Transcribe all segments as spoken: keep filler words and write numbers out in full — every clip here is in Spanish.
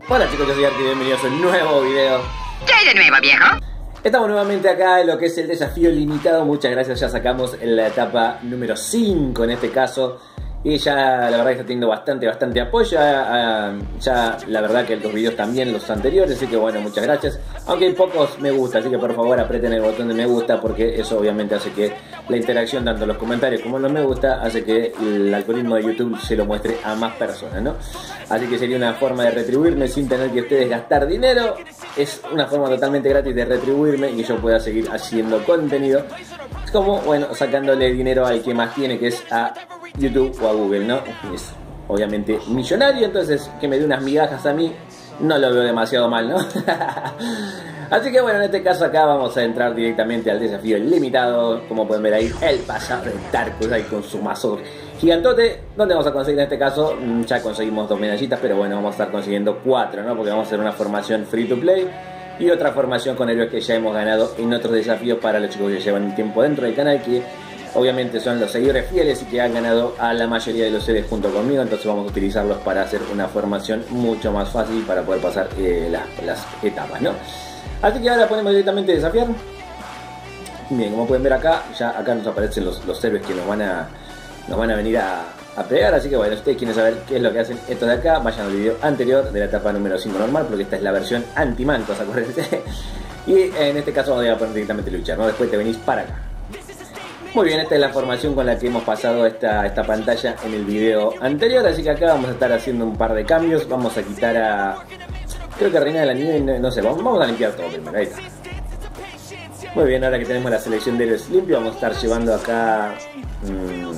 Hola chicos, yo soy Arki y bienvenidos a un nuevo video. ¿Qué hay de nuevo, viejo? Estamos nuevamente acá en lo que es el desafío limitado. Muchas gracias, ya sacamos la etapa número cinco en este caso. Y ya la verdad que está teniendo bastante, bastante apoyo. Ya, ya la verdad que los videos también, los anteriores. Así que bueno, muchas gracias. Aunque hay pocos me gusta, así que por favor aprieten el botón de me gusta. Porque eso obviamente hace que la interacción, tanto en los comentarios como en los me gusta, hace que el algoritmo de YouTube se lo muestre a más personas, ¿no? Así que sería una forma de retribuirme sin tener que ustedes gastar dinero. Es una forma totalmente gratis de retribuirme y que yo pueda seguir haciendo contenido. Como, bueno, sacándole dinero al que más tiene, que es a YouTube o a Google, ¿no? Es obviamente millonario, entonces que me dé unas migajas a mí no lo veo demasiado mal, ¿no? Así que bueno, en este caso acá vamos a entrar directamente al desafío limitado. Como pueden ver ahí, el pasado de Tarkus ahí con su mazo gigantote. ¿Dónde vamos a conseguir en este caso? Ya conseguimos dos medallitas, pero bueno, vamos a estar consiguiendo cuatro, ¿no? Porque vamos a hacer una formación free to play y otra formación con héroes que ya hemos ganado en otros desafíos para los chicos que llevan un tiempo dentro del canal, que obviamente son los seguidores fieles y que han ganado a la mayoría de los héroes junto conmigo. Entonces vamos a utilizarlos para hacer una formación mucho más fácil para poder pasar eh, las, las etapas, ¿no? Así que ahora ponemos directamente desafiar. Bien, como pueden ver acá, ya acá nos aparecen los, los héroes que nos van a, nos van a venir a, a pegar. Así que bueno, si ustedes quieren saber qué es lo que hacen estos de acá, vayan al video anterior de la etapa número cinco normal, porque esta es la versión anti-mantos, acuérdense. Y en este caso vamos a poner directamente luchar, ¿no? Después te venís para acá. Muy bien, esta es la formación con la que hemos pasado esta, esta pantalla en el video anterior. Así que acá vamos a estar haciendo un par de cambios. Vamos a quitar a... creo que Reina de la Nieve, no, no sé, vamos, vamos a limpiar todo primero, ahí está. Muy bien, ahora que tenemos la selección de héroes limpio, vamos a estar llevando acá... Mmm,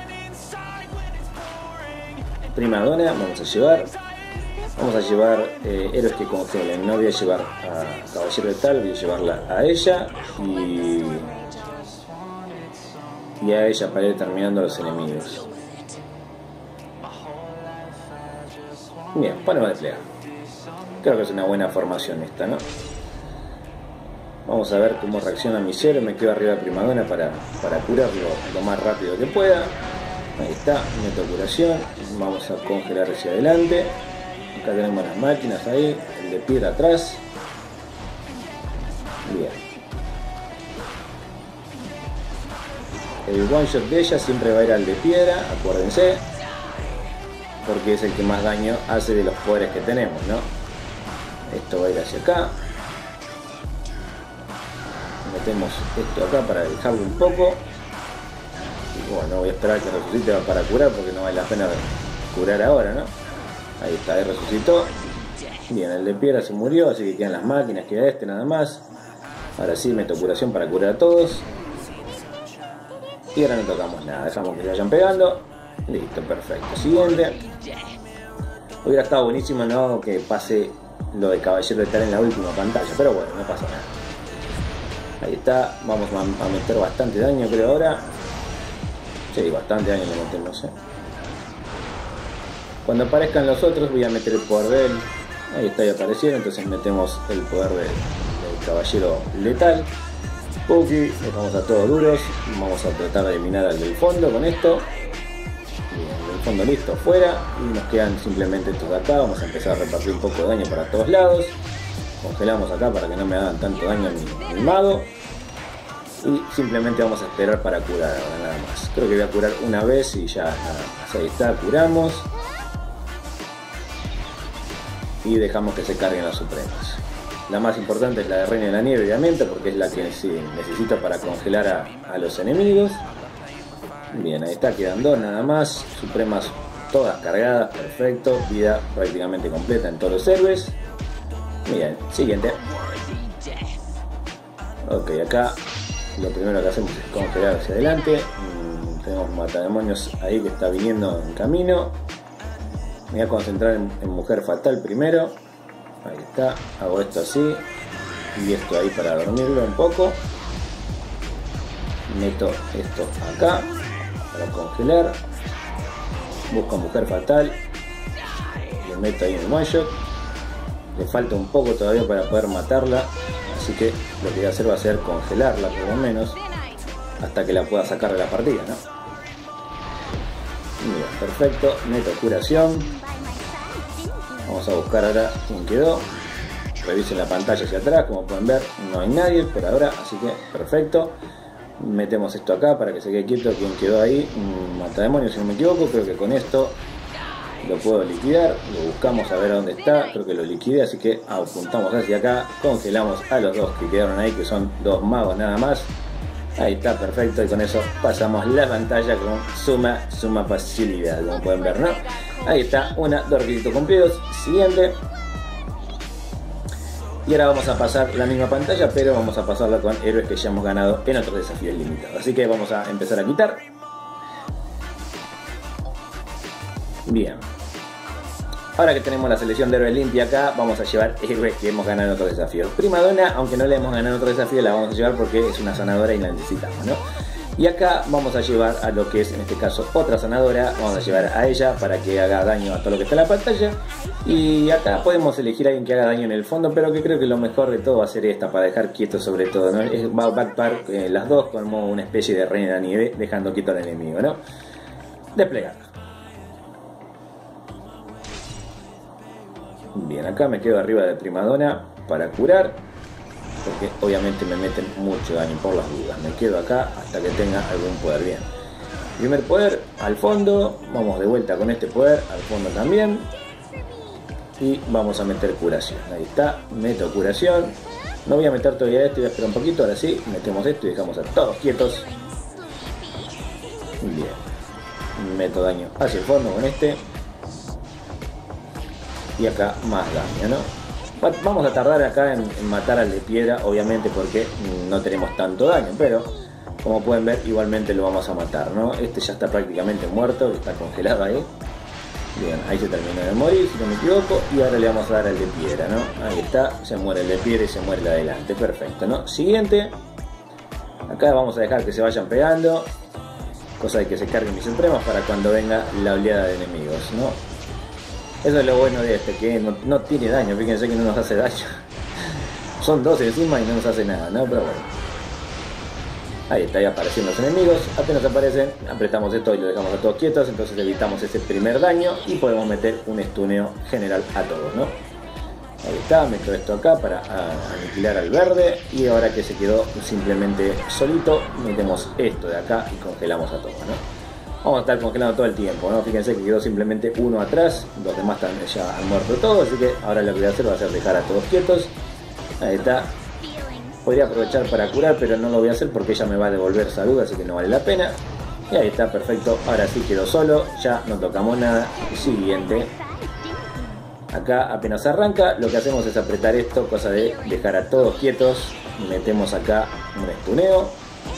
Prima Donna, vamos a llevar... Vamos a llevar eh, héroes que congelen. No voy a llevar a Caballero de Tal, voy a llevarla a ella y... y a ella para ir terminando los enemigos. Bien, ponemos a desplegar. Creo que es una buena formación esta, ¿no? Vamos a ver cómo reacciona mi héroe. Me quedo arriba de Primadona para, para curarlo lo más rápido que pueda. Ahí está, meto curación. Vamos a congelar hacia adelante. Acá tenemos las máquinas ahí, el de piedra atrás. Bien. El one shot de ella siempre va a ir al de piedra, acuérdense, porque es el que más daño hace de los poderes que tenemos, ¿no? Esto va a ir hacia acá. Metemos esto acá para dejarlo un poco. Y bueno, voy a esperar que resucite para curar, porque no vale la pena curar ahora, ¿no? Ahí está, ahí resucitó. Bien, el de piedra se murió, así que quedan las máquinas, queda este nada más. Ahora sí meto curación para curar a todos. Y ahora no tocamos nada, dejamos que se vayan pegando. Listo, perfecto. Siguiente. Hubiera estado buenísimo, ¿no?, que pase lo de Caballero de Tal en la última pantalla, pero bueno, no pasa nada. Ahí está, vamos a meter bastante daño creo ahora. Sí, bastante daño le metemos, ¿eh? Cuando aparezcan los otros voy a meter el poder de él. Ahí está, ya aparecieron, entonces metemos el poder de, del Caballero Letal. Puki, dejamos a todos duros. Vamos a tratar de eliminar al del fondo con esto. Bien, el del fondo listo, fuera. Y nos quedan simplemente estos de acá. Vamos a empezar a repartir un poco de daño para todos lados. Congelamos acá para que no me hagan tanto daño a mi, a mi mago. Y simplemente vamos a esperar para curar ahora, nada más. Creo que voy a curar una vez y ya nada más. Ahí está, curamos. Y dejamos que se carguen las supremas. La más importante es la de Reina de la Nieve, obviamente, porque es la que sí necesito para congelar a, a los enemigos. Bien, ahí está, quedan dos nada más. Supremas todas cargadas, perfecto. Vida prácticamente completa en todos los héroes. Bien, siguiente. Ok, acá lo primero que hacemos es congelar hacia adelante. Mm, tenemos matademonios ahí que está viniendo en camino. Me voy a concentrar en, en Mujer Fatal primero. Ahí está, hago esto así y esto ahí para dormirlo un poco. Meto esto acá para congelar. Busco a Mujer Fatal, le meto ahí en el one shot. Le falta un poco todavía para poder matarla, así que lo que voy a hacer va a ser congelarla por lo menos hasta que la pueda sacar de la partida, ¿no? Bien, perfecto, meto curación. Vamos a buscar ahora quién quedó. Revisen la pantalla hacia atrás, como pueden ver no hay nadie por ahora, así que perfecto. Metemos esto acá para que se quede quieto quien quedó ahí. Matademonios, si no me equivoco. Creo que con esto lo puedo liquidar. Lo buscamos a ver a dónde está. Creo que lo liquidé, así que apuntamos hacia acá. Congelamos a los dos que quedaron ahí, que son dos magos nada más. Ahí está, perfecto. Y con eso pasamos la pantalla con suma, suma facilidad, como pueden ver, ¿no? Ahí está, una, dos requisitos cumplidos. Siguiente. Y ahora vamos a pasar la misma pantalla, pero vamos a pasarla con héroes que ya hemos ganado en otros desafíos limitados. Así que vamos a empezar a quitar. Bien. Ahora que tenemos la selección de héroes limpia acá, vamos a llevar héroes que hemos ganado en otros desafíos. Primadonna, aunque no la hemos ganado en otro desafío, la vamos a llevar porque es una sanadora y la necesitamos, ¿no? Y acá vamos a llevar a lo que es, en este caso, otra sanadora. Vamos a llevar a ella para que haga daño a todo lo que está en la pantalla. Y acá podemos elegir a alguien que haga daño en el fondo, pero que creo que lo mejor de todo va a ser esta, para dejar quieto sobre todo, ¿no? Es, va a backpack eh, las dos como una especie de reina de nieve, dejando quieto al enemigo, ¿no? Desplegar. Bien, acá me quedo arriba de Primadonna para curar, porque obviamente me meten mucho daño por las dudas. Me quedo acá hasta que tenga algún poder. Bien, primer poder al fondo. Vamos de vuelta con este poder al fondo también. Y vamos a meter curación. Ahí está, meto curación. No voy a meter todavía esto, voy a esperar un poquito. Ahora sí, metemos esto y dejamos a todos quietos. Bien, meto daño hacia el fondo con este. Y acá más daño, ¿no? Vamos a tardar acá en, en matar al de piedra, obviamente, porque no tenemos tanto daño, pero como pueden ver, igualmente lo vamos a matar, ¿no? Este ya está prácticamente muerto, está congelado ahí. Bien, ahí se terminó de morir, si no me equivoco, y ahora le vamos a dar al de piedra, ¿no? Ahí está, se muere el de piedra y se muere el de adelante, perfecto, ¿no? Siguiente. Acá vamos a dejar que se vayan pegando, cosa de que se carguen mis supremas para cuando venga la oleada de enemigos, ¿no? Eso es lo bueno de este, que no, no tiene daño, fíjense que no nos hace daño. Son dos encima y no nos hace nada, ¿no? Pero bueno. Ahí está, ya apareciendo los enemigos. Apenas aparecen, apretamos esto y lo dejamos a todos quietos. Entonces evitamos ese primer daño y podemos meter un estuneo general a todos, ¿no? Ahí está, meto esto acá para a, aniquilar al verde. Y ahora que se quedó simplemente solito, metemos esto de acá y congelamos a todos, ¿no? Vamos a estar congelando todo el tiempo, ¿no? Fíjense que quedó simplemente uno atrás, los demás están ya han muerto todos, así que ahora lo que voy a hacer va a ser dejar a todos quietos. Ahí está. Podría aprovechar para curar, pero no lo voy a hacer porque ella me va a devolver salud, así que no vale la pena. Y ahí está, perfecto. Ahora sí quedó solo, ya no tocamos nada. Siguiente. Acá apenas arranca, lo que hacemos es apretar esto, cosa de dejar a todos quietos. Metemos acá un estuneo.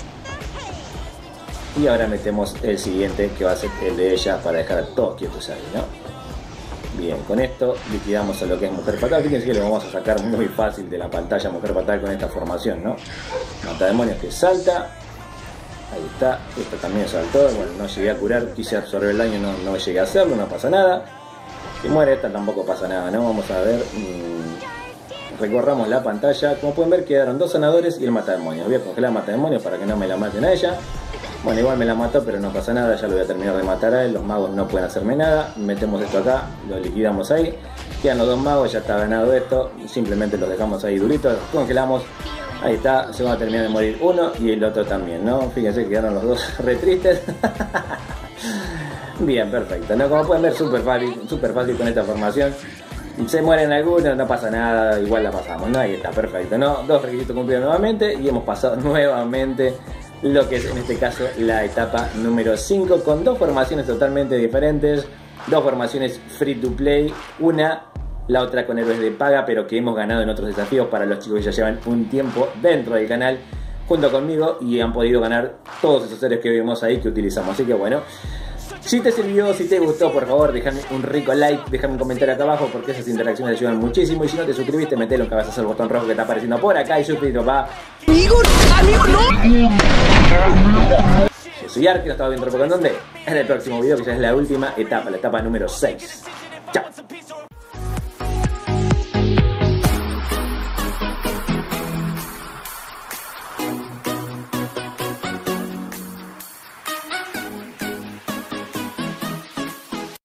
Y ahora metemos el siguiente, que va a ser el de ella, para dejar a todos quietos ahí, ¿no? Bien, con esto liquidamos a lo que es Mujer Fatal. Fíjense que lo vamos a sacar muy fácil de la pantalla Mujer Fatal con esta formación, ¿no? Matademonios que salta. Ahí está, esto también saltó. Bueno, no llegué a curar, quise absorber el daño, no, no llegué a hacerlo, no pasa nada. Si muere esta tampoco pasa nada, ¿no? Vamos a ver. Mmm, recorramos la pantalla. Como pueden ver, quedaron dos sanadores y el Matademonios. Voy a congelar Matademonios para que no me la maten a ella. Bueno, igual me la mató, pero no pasa nada, ya lo voy a terminar de matar a él. Los magos no pueden hacerme nada. Metemos esto acá, lo liquidamos ahí. Quedan los dos magos, ya está ganado esto. Simplemente los dejamos ahí duritos, los congelamos. Ahí está, se va a terminar de morir uno y el otro también, ¿no? Fíjense que quedaron los dos re tristes. Bien, perfecto, ¿no? Como pueden ver, súper fácil, súper fácil con esta formación. Se mueren algunos, no pasa nada, igual la pasamos, ¿no? Ahí está, perfecto, ¿no? Dos requisitos cumplidos nuevamente y hemos pasado nuevamente lo que es en este caso la etapa número cinco, con dos formaciones totalmente diferentes, dos formaciones free to play, una, la otra con héroes de paga, pero que hemos ganado en otros desafíos para los chicos que ya llevan un tiempo dentro del canal junto conmigo y han podido ganar todos esos héroes que vimos ahí que utilizamos. Así que bueno, si te sirvió, si te gustó, por favor déjame un rico like, déjame un comentario acá abajo porque esas interacciones ayudan muchísimo. Y si no te suscribiste, metelo en cabeza al botón rojo que está apareciendo por acá y suscríbete, va. ¡Amigo, amigo, no! Yo soy Ark, estaba viendo por dónde. En el próximo video, que ya es la última etapa, la etapa número seis. Chao.